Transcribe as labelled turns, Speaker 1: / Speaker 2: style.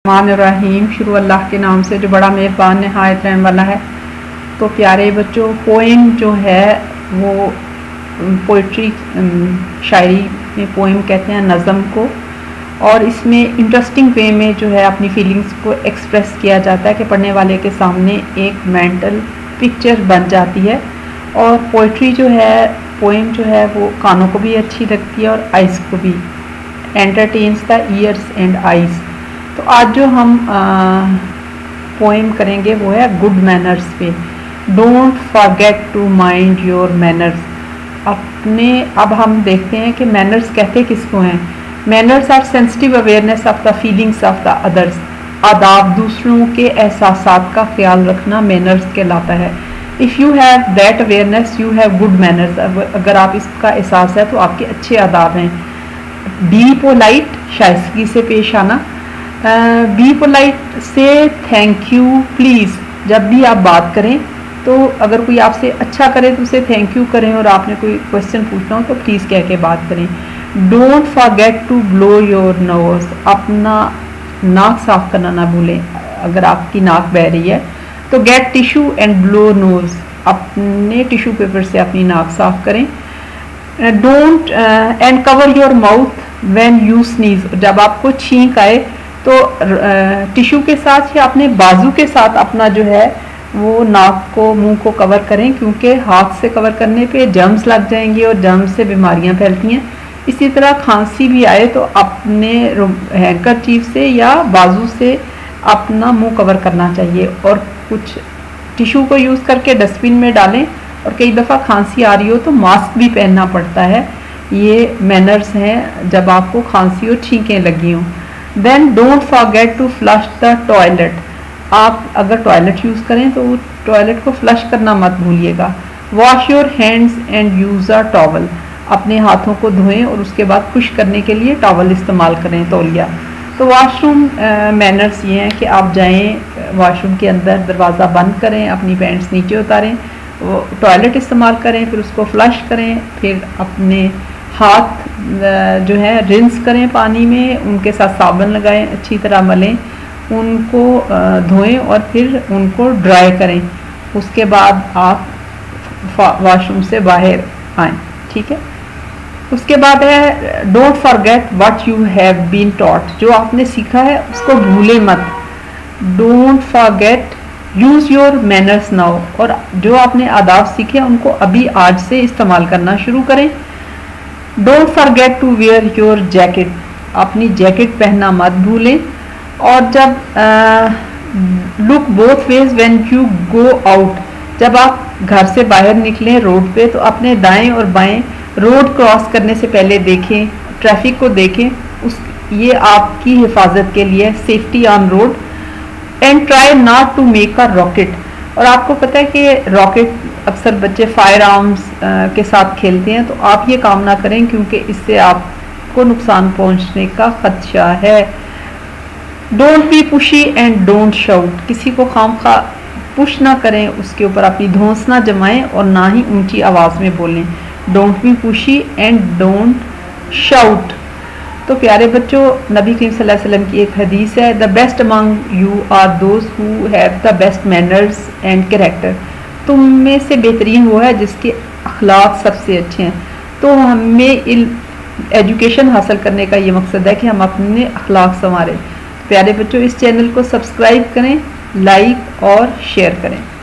Speaker 1: रहीम शुरू अल्लाह के नाम से जो बड़ा मेहरबान नहायत रहम वाला है। तो प्यारे बच्चों, पोएम जो है वो पोइट्री शायरी में पोएम कहते हैं नज़म को, और इसमें इंटरेस्टिंग वे में जो है अपनी फीलिंग्स को एक्सप्रेस किया जाता है कि पढ़ने वाले के सामने एक मेंटल पिक्चर बन जाती है। और पोइट्री जो है, पोएम जो है वो कानों को भी अच्छी लगती है और आइज़ को भी, entertains the ears and eyes. तो आज जो हम पोएम करेंगे वो है गुड मैनर्स पे। Don't forget to mind your manners. अब हम देखते हैं कि मैनर्स कहते किसको हैं। Manners are sensitive awareness of the feelings of the others. आदाब, दूसरों के एहसासात का ख्याल रखना मैनर्स कहलाता है। If you have that awareness you have good manners. अगर आप इसका एहसास है तो आपके अच्छे आदाब हैं। बी पोलाइट, शाइस्तगी से पेश आना। Be polite say thank you please. जब भी आप बात करें तो अगर कोई आपसे अच्छा करे तो उसे थैंक यू करें, और आपने कोई क्वेश्चन पूछना हो तो प्लीज़ कह के बात करें। Don't forget to blow your nose. अपना नाक साफ करना ना भूलें। अगर आपकी नाक बह रही है तो get tissue and blow nose. अपने टिश्यू पेपर से अपनी नाक साफ करें। Don't and cover your mouth when you sneeze. जब आपको छींक आए तो टिश्यू के साथ या अपने बाजू के साथ अपना जो है वो नाक को, मुंह को कवर करें, क्योंकि हाथ से कवर करने पे जर्म्स लग जाएंगे और जर्म्स से बीमारियां फैलती हैं। इसी तरह खांसी भी आए तो अपने हैंकरचीफ से या बाजू से अपना मुंह कवर करना चाहिए, और कुछ टिश्यू को यूज़ करके डस्टबिन में डालें। और कई दफ़ा खांसी आ रही हो तो मास्क भी पहनना पड़ता है। ये मैनर्स हैं जब आपको खांसी और छींकें लगी हों। Then don't forget to flush the toilet. आप अगर टॉयलेट यूज़ करें तो टॉयलेट को फ्लश करना मत भूलिएगा। Wash your hands and use a towel. अपने हाथों को धोएं और उसके बाद खुश करने के लिए टॉवल इस्तेमाल करें, तौलिया। तो वॉशरूम मैनर्स ये हैं कि आप जाएं वॉशरूम के अंदर, दरवाज़ा बंद करें, अपनी पैंट्स नीचे उतारें, टॉयलेट इस्तेमाल करें, फिर उसको फ्लश करें, फिर अपने हाथ जो है रिंस करें पानी में, उनके साथ साबुन लगाएं, अच्छी तरह मलें, उनको धोएं और फिर उनको ड्राई करें। उसके बाद आप वॉशरूम से बाहर आएँ, ठीक है। उसके बाद है don't forget what you have been taught. जो आपने सीखा है उसको भूलें मत। Don't forget, use your manners now. और जो आपने आदाब सीखे उनको अभी आज से इस्तेमाल करना शुरू करें। Don't forget to wear your jacket. अपनी जैकेट पहनना मत भूलें। और जब look both ways when you go out. जब आप घर से बाहर निकलें रोड पे तो अपने दाएं और बाएं रोड क्रॉस करने से पहले देखें, ट्रैफिक को देखें। ये आपकी हिफाजत के लिए, safety on road. And try not to make a racket. और आपको पता है कि रॉकेट अक्सर बच्चे फायर आर्म्स के साथ खेलते हैं, तो आप ये काम ना करें क्योंकि इससे आपको नुकसान पहुंचने का खदशा है। Don't be pushy and don't shout. किसी को खामखा पुश ना करें, उसके ऊपर अपनी धौंस ना जमाएं और ना ही ऊंची आवाज़ में बोलें। Don't be pushy and don't shout. तो प्यारे बच्चों, नबी करीम सल्लल्लाहु अलैहि वसल्लम की एक हदीस है, the best among you are those who have the best manners and character. तुम में से बेहतरीन वो है जिसके अखलाक सबसे अच्छे हैं। तो हमें एजुकेशन हासिल करने का ये मकसद है कि हम अपने अखलाक संवारें। प्यारे बच्चों, इस चैनल को सब्सक्राइब करें, लाइक और शेयर करें।